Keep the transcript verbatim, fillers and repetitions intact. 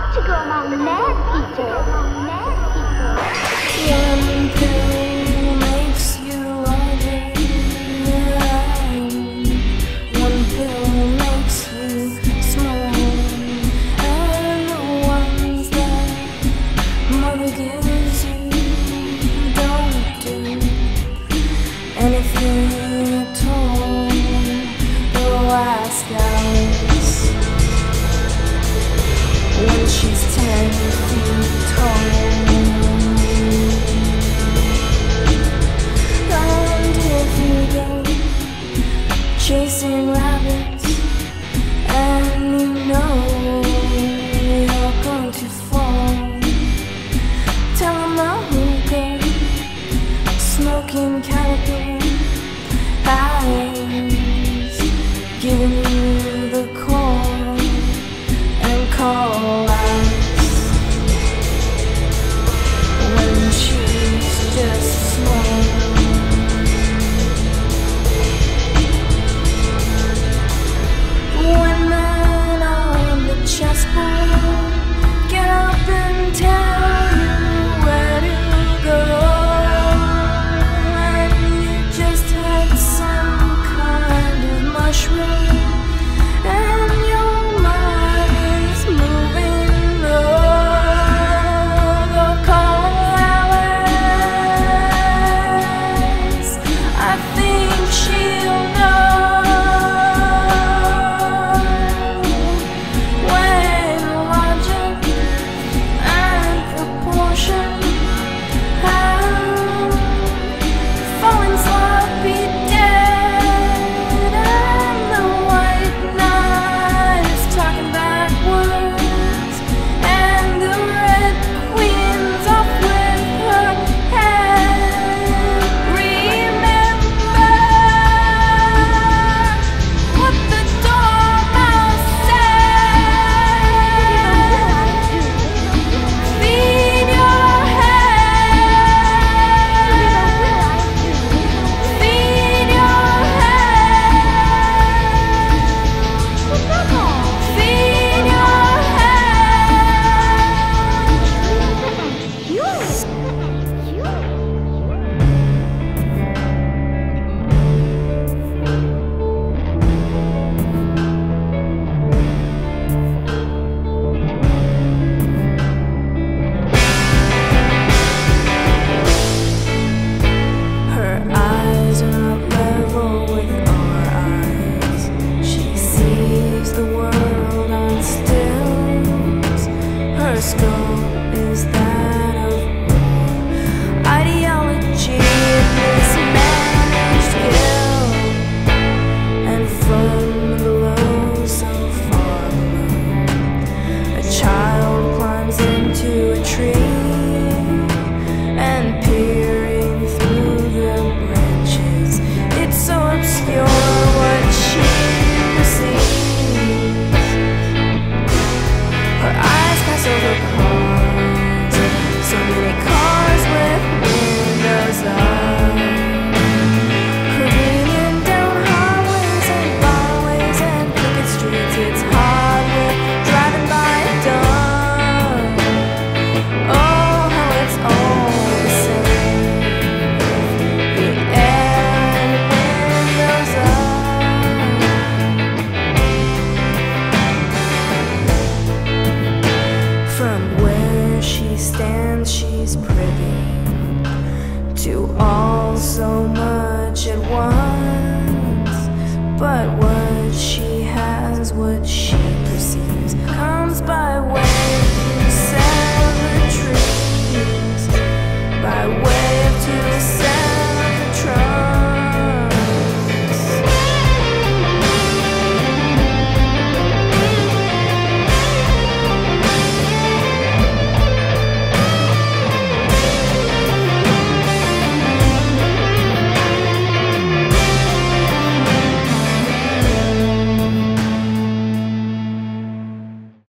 hard to go among mad people. One pill makes you larger. One pill makes you small. And the ones that mother gives you don't do anything at all. The last hours when she's ten feet tall. Chasing rabbits, and you know you're going to fall. Telling my hookah, smoking caterpillar eyes, giving you the call and call eyes when she's just small. Get up and tell you where to go, and you just had some kind of mushroom, and your mind is moving low. Go call Alice, I think she'll know. Is that of war? Ideology mismanaged ill, and from below, so far below, a child climbs into a tree, and peering through the branches, it's so obscure what she perceives. Her eyes pass over cars, so many cars with windows up, careening down highways and byways and crooked streets. It's hard with driving by dawn. Oh, how it's all the same. The air and windows up. From where she stands, she's privy to all so much at once, but what she has, what she